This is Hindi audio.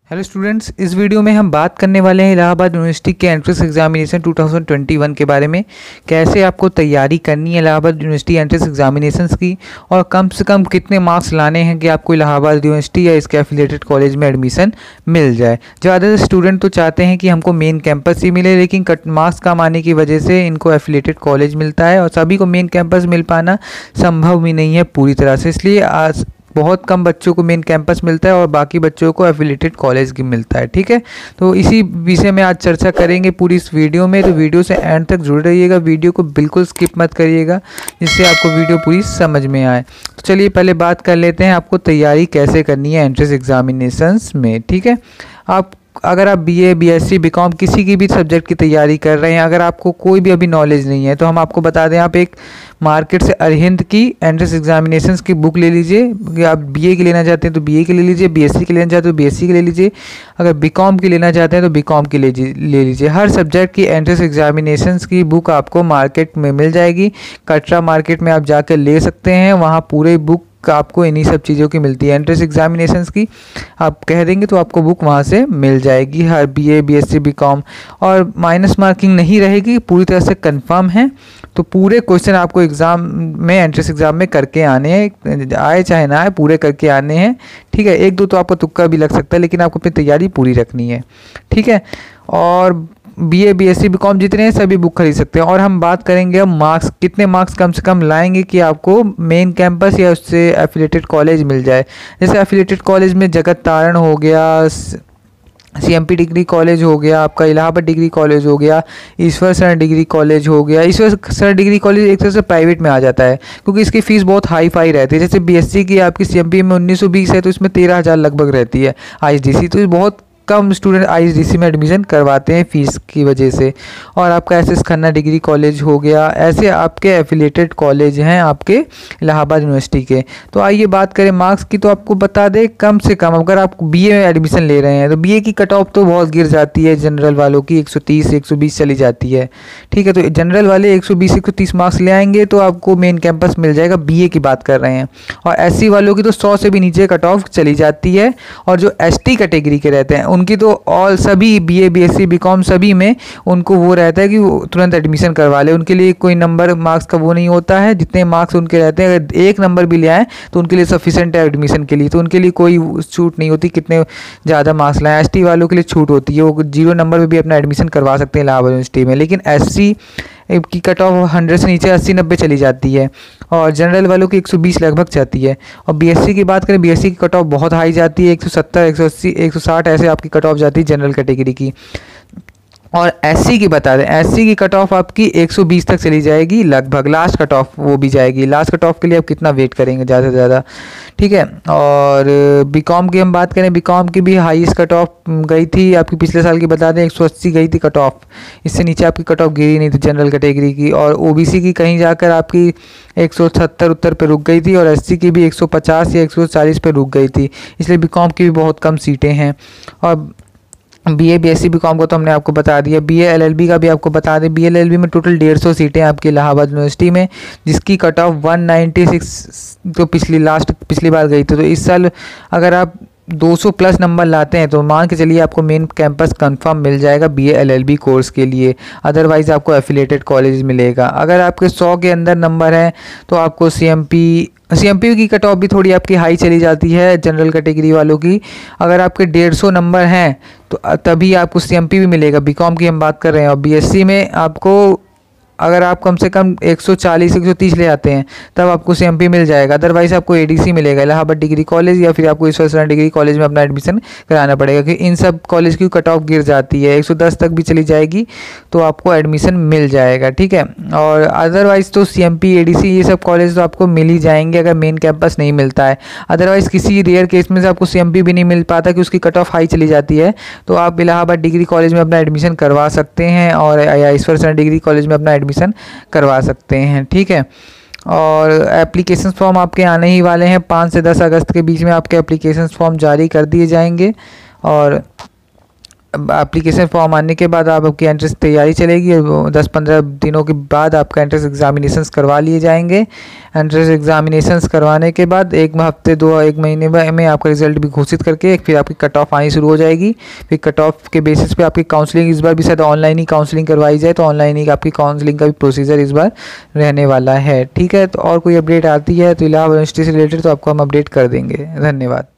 हेलो स्टूडेंट्स, इस वीडियो में हम बात करने वाले हैं इलाहाबाद यूनिवर्सिटी के एंट्रेंस एग्जामिनेशन 2021 के बारे में। कैसे आपको तैयारी करनी है इलाहाबाद यूनिवर्सिटी एंट्रेंस एग्जामिनेशंस की, और कम से कम कितने मार्क्स लाने हैं कि आपको इलाहाबाद यूनिवर्सिटी या इसके एफिलिएटेड कॉलेज में एडमिशन मिल जाए। ज़्यादातर स्टूडेंट तो चाहते हैं कि हमको मेन कैंपस ही मिले, लेकिन कट मार्क्स कम आने की वजह से इनको एफिलिएटेड कॉलेज मिलता है और सभी को मेन कैंपस मिल पाना संभव भी नहीं है पूरी तरह से। इसलिए आज बहुत कम बच्चों को मेन कैंपस मिलता है और बाकी बच्चों को एफिलिएटेड कॉलेज की मिलता है। ठीक है, तो इसी विषय में आज चर्चा करेंगे पूरी इस वीडियो में। तो वीडियो से एंड तक जुड़े रहिएगा, वीडियो को बिल्कुल स्किप मत करिएगा, जिससे आपको वीडियो पूरी समझ में आए। तो चलिए पहले बात कर लेते हैं आपको तैयारी कैसे करनी है एंट्रेंस एग्जामिनेशंस में। ठीक है, अगर आप बीए, बीएससी, बीकॉम किसी की भी सब्जेक्ट की तैयारी कर रहे हैं, अगर आपको कोई भी अभी नॉलेज नहीं है तो हम आपको बता दें, आप एक मार्केट से अरहिंद की एंट्रेंस एग्जामिनेशंस की बुक ले लीजिए। आप बीए की लेना चाहते हैं तो बीए की ले लीजिए, बीएससी की लेना चाहते हैं तो बीएससी की ले लीजिए, अगर बीकॉम की लेना चाहते हैं तो बीकॉम की ले लीजिए। हर सब्जेक्ट की एंट्रेंस एग्जामिनेशंस की बुक आपको मार्केट में मिल जाएगी। कटरा मार्केट में आप जाकर ले सकते हैं, वहाँ पूरे बुक आपको इन्हीं सब चीज़ों की मिलती है। एंट्रेंस एग्जामिनेशंस की आप कह देंगे तो आपको बुक वहाँ से मिल जाएगी, हर बीए, बीएससी, बीकॉम। और माइनस मार्किंग नहीं रहेगी, पूरी तरह से कंफर्म है। तो पूरे क्वेश्चन आपको एग्ज़ाम में, एंट्रेंस एग्ज़ाम में करके आने हैं, आए चाहे ना आए, पूरे करके आने हैं। ठीक है, एक दो तो आपको तुक्का भी लग सकता है, लेकिन आपको अपनी तैयारी पूरी रखनी है। ठीक है, और बीए, बीएससी, बीकॉम जितने हैं सभी बुक खरीद सकते हैं। और हम बात करेंगे अब मार्क्स, कितने मार्क्स कम से कम लाएंगे कि आपको मेन कैंपस या उससे एफिलिएटेड कॉलेज मिल जाए। जैसे एफिलिएटेड कॉलेज में जगत तारण हो गया, सीएमपी डिग्री कॉलेज हो गया, आपका इलाहाबाद डिग्री कॉलेज हो गया, ईश्वर सर डिग्री कॉलेज हो गया। ईश्वर सर डिग्री कॉलेज एक तरह से प्राइवेट में आ जाता है, क्योंकि इसकी फ़ीस बहुत हाई फाई रहती है। जैसे बीएससी की आपकी सीएमपी में 1920 है, तो इसमें 13,000 लगभग रहती है आईएसडीसी। तो बहुत कम स्टूडेंट आईएसडीसी में एडमिशन करवाते हैं फ़ीस की वजह से। और आपका एसएस खन्ना डिग्री कॉलेज हो गया, ऐसे आपके एफिलिएटेड कॉलेज हैं आपके इलाहाबाद यूनिवर्सिटी के। तो आइए बात करें मार्क्स की। तो आपको बता दें, कम से कम अगर आप बीए में एडमिशन ले रहे हैं तो बीए की कट ऑफ तो बहुत गिर जाती है, जनरल वालों की 130 120 चली जाती है। ठीक है, तो जनरल वाले 120 130 मार्क्स ले आएंगे तो आपको मेन कैंपस मिल जाएगा, बीए की बात कर रहे हैं। और एससी वालों की तो 100 से भी नीचे कट ऑफ चली जाती है। और जो एसटी कैटेगरी के रहते हैं उनकी तो ऑल सभी बीए, बीएससी, बीकॉम सभी में उनको वो रहता है कि वो तुरंत एडमिशन करवा ले। उनके लिए कोई नंबर मार्क्स का वो नहीं होता है, जितने मार्क्स उनके रहते हैं अगर एक नंबर भी ले आए तो उनके लिए सफिशेंट है एडमिशन के लिए। तो उनके लिए कोई छूट नहीं होती कितने ज़्यादा मार्क्स लाएँ। एसटी वालों के लिए छूट होती है, वो 0 नंबर पर भी अपना एडमिशन करवा सकते हैं इलाहाबाद यूनिवर्सिटी में। लेकिन एससी की कट ऑफ 100 से नीचे 80-90 चली जाती है, और जनरल वालों की 120 लगभग जाती है। और बीएससी की बात करें, बीएससी की कट ऑफ बहुत हाई जाती है, 170, 180, 160 ऐसे आपकी कट ऑफ जाती है जनरल कैटेगरी की। और एससी की बता दें, एससी की कट ऑफ आपकी 120 तक चली जाएगी लगभग, लास्ट कट ऑफ वो भी जाएगी। लास्ट कट ऑफ के लिए आप कितना वेट करेंगे ज़्यादा से ज़्यादा। ठीक है, और बीकॉम की हम बात करें, बीकॉम की भी हाईएस्ट कट ऑफ गई थी आपकी पिछले साल की, बता दें 180 गई थी कट ऑफ। इससे नीचे आपकी कट ऑफ गिरी नहीं थी जनरल कैटेगरी की। और ओबीसी की कहीं जाकर आपकी 170 उत्तर पे रुक गई थी, और एससी की भी 150 या 140 पे रुक गई थी। इसलिए बीकॉम की भी बहुत कम सीटें हैं। और बीए, बीएससी, बीकॉम को तो हमने आपको बता दिया। बीए एलएलबी का भी आपको बता दें, बीए एलएलबी में टोटल 150 सीटें आपकी इलाहाबाद यूनिवर्सिटी में, जिसकी कट ऑफ 196 तो पिछली बार गई थी। तो इस साल अगर आप 200 प्लस नंबर लाते हैं तो मान के चलिए आपको मेन कैंपस कंफर्म मिल जाएगा बीए एलएलबी कोर्स के लिए। अदरवाइज़ आपको एफिलिएटेड कॉलेज मिलेगा। अगर आपके 100 के अंदर नंबर हैं तो आपको सीएमपी की कट ऑफ भी थोड़ी आपकी हाई चली जाती है जनरल कैटेगरी वालों की। अगर आपके 150 नंबर हैं तो तभी आपको सीएमपी भी मिलेगा, बीकॉम की हम बात कर रहे हैं। और बीएससी में आपको अगर आप कम से कम 140 130 ले आते हैं तब आपको सीएमपी मिल जाएगा। अदरवाइज़ आपको एडीसी मिलेगा, इलाहाबाद डिग्री कॉलेज, या फिर आपको ईश्वर सर डिग्री कॉलेज में अपना एडमिशन कराना पड़ेगा, क्योंकि इन सब कॉलेज की कट ऑफ गिर जाती है, 110 तक भी चली जाएगी तो आपको एडमिशन मिल जाएगा। ठीक है, और अदरवाइज़ तो सीएमपी, एडीसी ये सब कॉलेज तो आपको मिल ही जाएंगे अगर मेन कैंपस नहीं मिलता है। अदरवाइज़ किसी रेयर केस में से आपको सीएमपी भी नहीं मिल पाता कि उसकी कट ऑफ हाई चली जाती है, तो आप इलाहाबाद डिग्री कॉलेज में अपना एडमिशन करवा सकते हैं, और या ईश्वर सर डिग्री कॉलेज में अपना एडमिशन करवा सकते हैं। ठीक है, और एप्लीकेशन फॉर्म आपके आने ही वाले हैं, 5 से 10 अगस्त के बीच में आपके एप्लीकेशन फॉर्म जारी कर दिए जाएंगे। और एप्लीकेशन फॉर्म आने के बाद आपकी एंट्रेंस तैयारी चलेगी। 10-15 दिनों के बाद आपका एंट्रेंस एग्जामिनेशंस करवा लिए जाएंगे। एंट्रेंस एग्जामिनेशंस करवाने के बाद 1 हफ्ते 1 महीने में आपका रिजल्ट भी घोषित करके फिर आपकी कट ऑफ आनी शुरू हो जाएगी। फिर कट ऑफ के बेसिस पे आपकी काउंसलिंग इस बार भी शायद ऑनलाइन ही काउंसलिंग करवाई जाए, तो ऑनलाइन ही आपकी काउंसलिंग का भी प्रोसीजर इस बार रहने वाला है। ठीक है, तो और कोई अपडेट आती है तो इलाहाबाद यूनिवर्सिटी से रिलेटेड तो आपको हम अपडेट कर देंगे। धन्यवाद।